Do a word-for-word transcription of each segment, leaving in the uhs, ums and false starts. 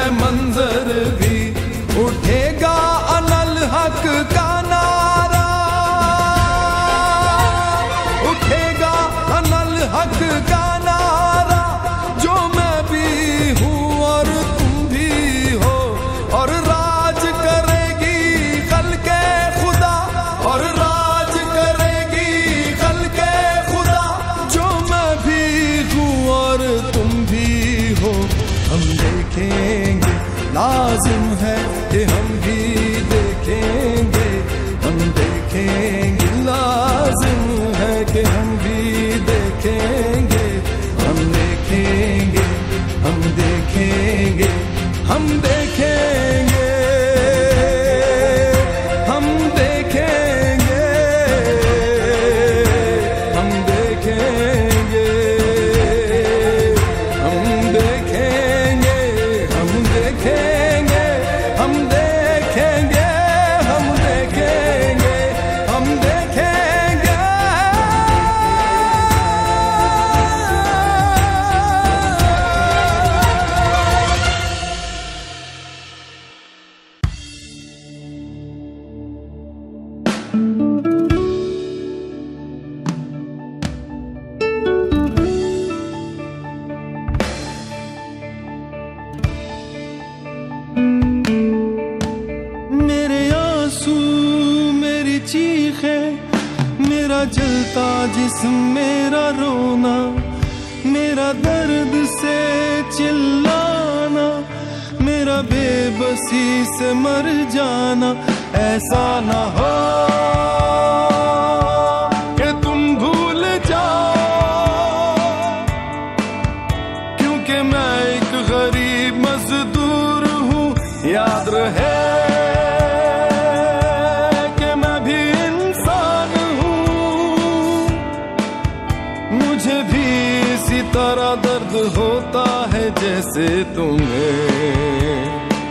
منظر بھی اٹھے گا انل حق کا نعرہ، اٹھے گا انل حق کا نعرہ، جو میں بھی ہوں اور تم بھی ہو، اور راج کرے گی خلق خدا، اور راج کرے گی خلق خدا، جو میں بھی ہوں اور تم بھی ہو۔ ہم دیکھیں گے، لازم ہے کہ ہم بھی دیکھیں گے، ہم دیکھیں گے، لازم ہے کہ ہم بھی دیکھیں گے، ہم دیکھیں گے، ہم دیکھیں گے، ہم دیکھیں گے، ہم دیکھیں گے، ہم دیکھیں گے، ہم دیکھیں گے، ہم دیکھیں گے، ہم دیکھیں گے، ہم دیکھیں گے، ہم دیکھیں گے۔ میرے آنسو میری چیخیں، میرا جلتا جسم میرا رونا، میرا درد سے چلانا، میرا بے بسی سے مر جانا، ایسا نہ ہو کہ تم بھول جاؤ، کیونکہ میں ایک غریب مزدور ہوں، یاد رہے کہ میں بھی انسان ہوں، مجھے بھی اسی طرح درد ہوتا ہے جیسے تمہیں۔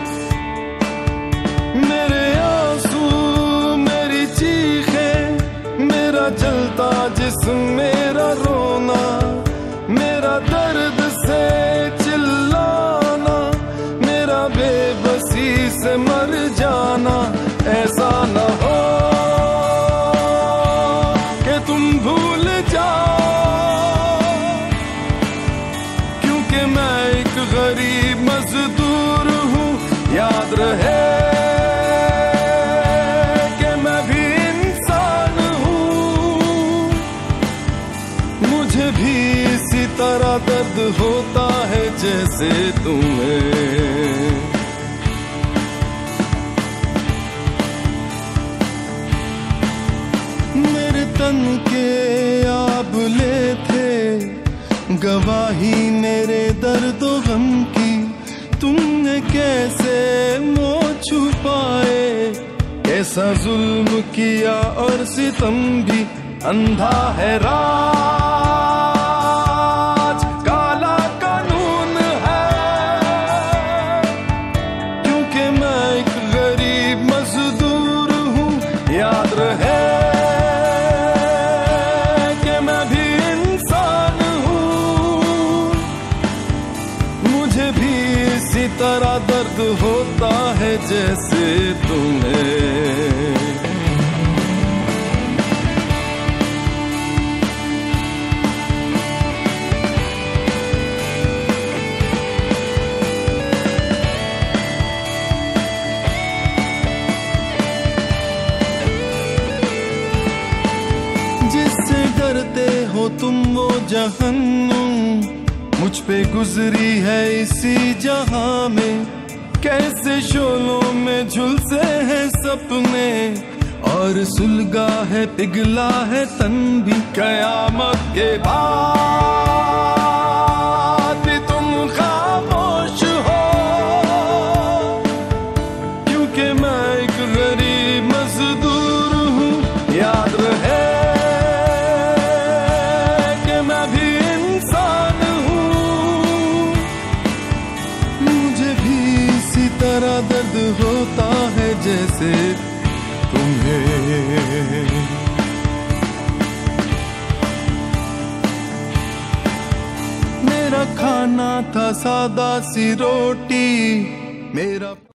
میرے آنسو میری چیخیں، میرا جلتا جسم میرا رونا، میرا درد سے چلانا، میرا بے بسی سے مر جانا، ایسا نہ ہو کہ تم بھول جاؤ، کیونکہ میں ایک غریب مزدور ہوں، یاد رہے کہ میں بھی انسان ہوں، مجھے بھی اسی طرح درد ہوتا ہے جیسے تمہیں۔ میرے تن کے آبلے تھے، گواہی میرے درد و غم کی، تم نے کیسے منہ چھپائے، کیسا ظلم کیا اور ستم بھی، اندھا ہے راج، کالا قانون ہے، کیونکہ میں ایک غریب مزدور ہوں، یاد رہے کہ میں بھی انسان ہوں، مجھے بھی اسی طرح درد ہوتا ہے جیسے تمہیں۔ جس سے ڈرتے ہو تم وہ جہنم، مجھ پہ گزری ہے اسی جہاں میں، کیسے شعلوں میں جھلسے ہیں سپنے، اور سلگا ہے پگھلا ہے تن بھی، قیامت کے بعد بھی تم خاموش ہو، کیونکہ میں ایک غریب مزدور ہوں، یاد رہے کہ میں بھی انسان ہوں، مجھے بھی اسی طرح درد ہوتا ہے جیسے تمہیں۔ میرا کھانا تھا سادہ سی روٹی، میرا